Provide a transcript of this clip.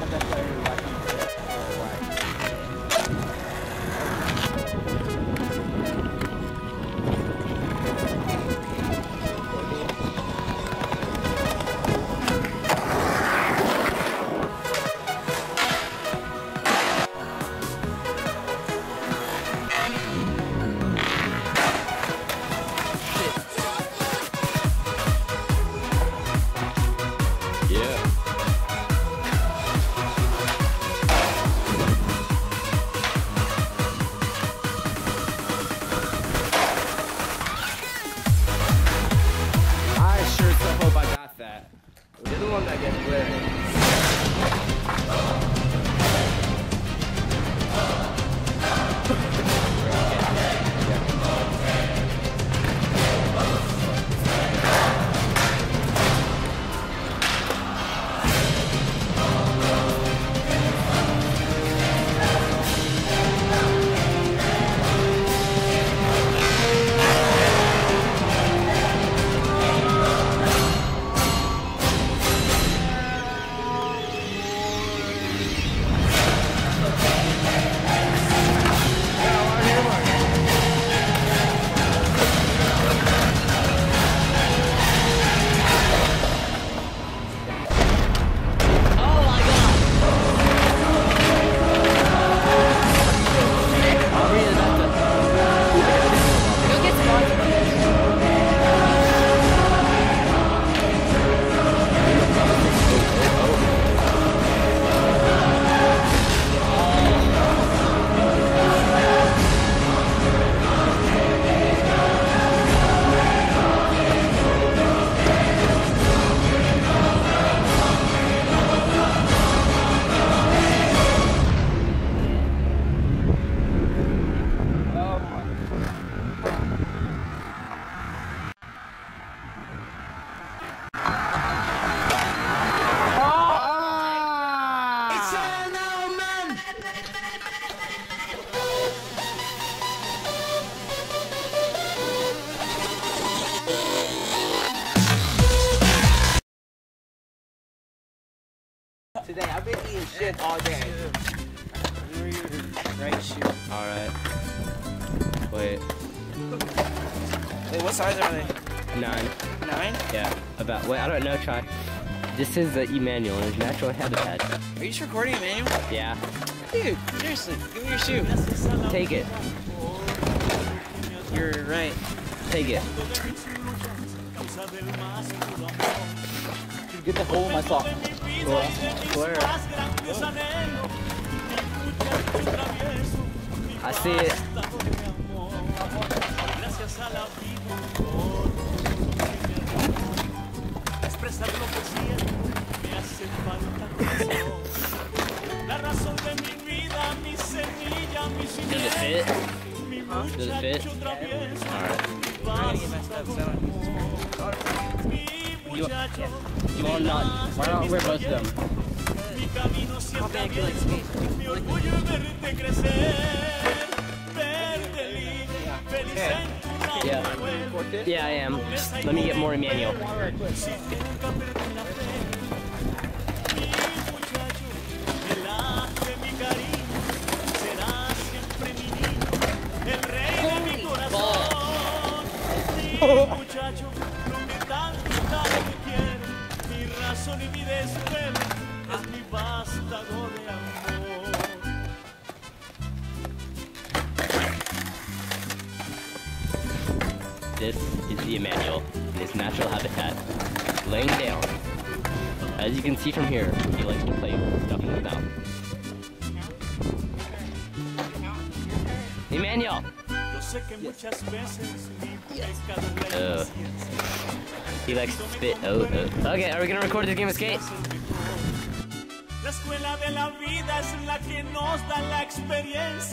Jonathan player watching. You're the one that gets glaring. Today, I've been eating shit all day. Where are your right shoe? Alright. Wait. Wait, what size are they? 9. 9? Yeah. About. Wait, I don't know. Try. This is the Emmanuel in his natural habitat. Are you just recording, Emmanuel? Yeah. Dude, seriously, give me your shoe. Take it. You're right. Take it. Get the hole in my sock. Where? I see it. Does it fit? Huh? Does it fit? Alright. You want not? Why not wear both of them? How bad do you like skate? Yeah. Yeah, I am. Just let me get more Emmanuel. This is the Emmanuel in his natural habitat, laying down. As you can see from here, he likes to play with stuff in his mouth. Emmanuel! He likes to spit. Okay, are we gonna record this game of skate? La escuela de la vida es la que nos da la experiencia.